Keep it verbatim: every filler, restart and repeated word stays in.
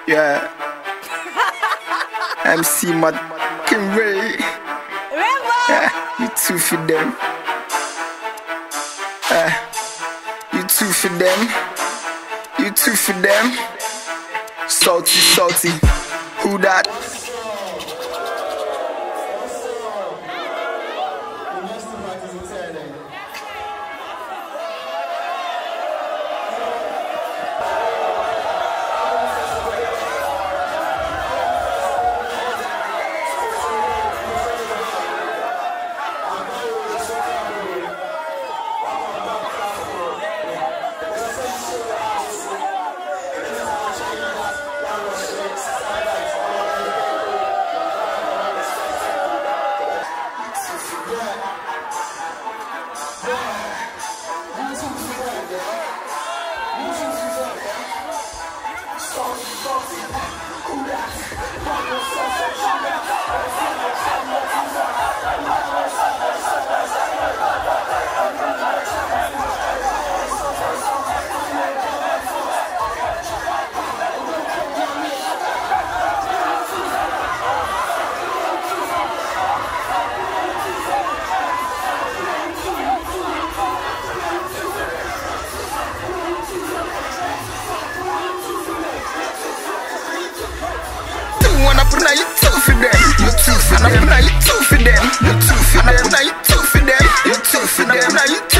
Yeah. M C McRay. Yeah, you too for them. Yeah, you too for them. You too for them. Salty, salty. Who that? Now you too for them. You too for them. Now you too for them. You too for them. Now you too for them. You too for them. Now you.